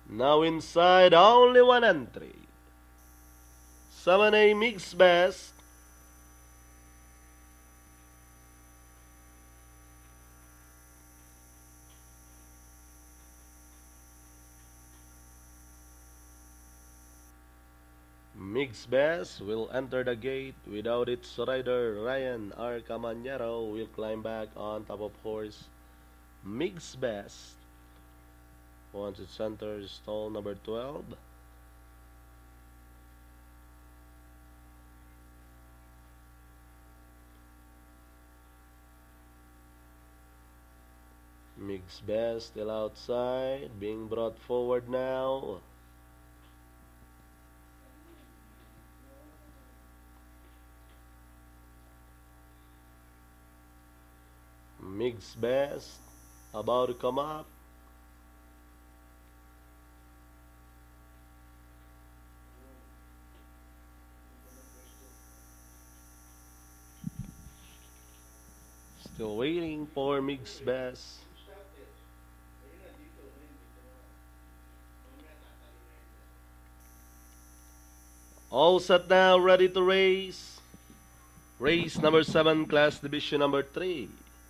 Now inside, only one entry. 7A Mixed Best. Mixed Best will enter the gate without its rider. Ryan R. Camanero will climb back on top of horse Mixed Best. Once it enters stall number 12. Mixed Best still outside, being brought forward now. Mixed Best about to come up. Still waiting for Mixed Best. All set now, ready to race. Race number 7, class division number 3.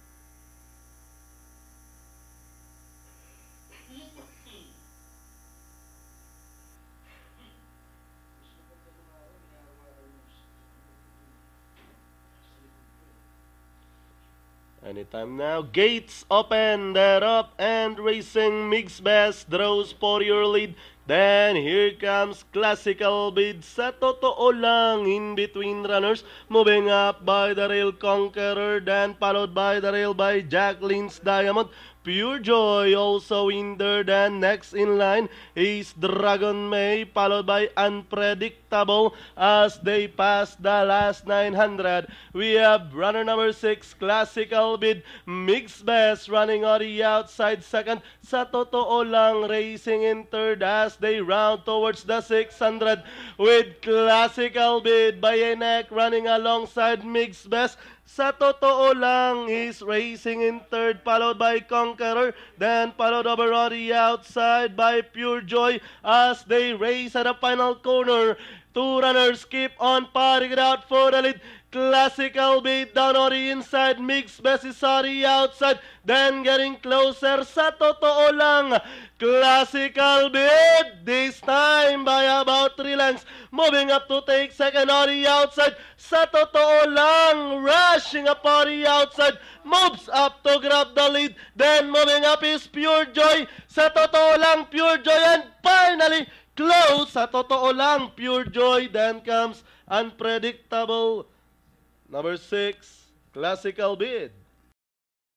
Anytime now. Gates open. They're up and racing. Mixed Best draws for your lead. Then here comes Classical Bid. Sa totoo lang, in between runners. Moving up by the Rail Conqueror. Then followed by the rail by Jacqueline's Diamond. Pure Joy also in there. Then next in line is Dragon May, followed by Unpredictable as they pass the last 900. We have runner number 6, Classical Bid. Mixed Best running on the outside second. Sa totoo lang, racing in third as they round towards the 600 with Classical Bid by a neck running alongside Mixed Best. Sa totoo lang, is racing in third, followed by Conqueror, then followed over on the outside by Pure Joy as they race at the final corner. Two runners keep on parting it out for the lead. Classical Bid down on the inside, Mixed Best is on the outside, then getting closer. Sa totoo lang, Classical Bid this time by about 3 lengths, moving up to take second on the outside. Sa totoo lang, rushing up on the outside, moves up to grab the lead, then moving up is Pure Joy. Sa totoo lang, Pure Joy, and finally close. Sa totoo lang, Pure Joy, then comes Unpredictable. Number 6, Classical Bid.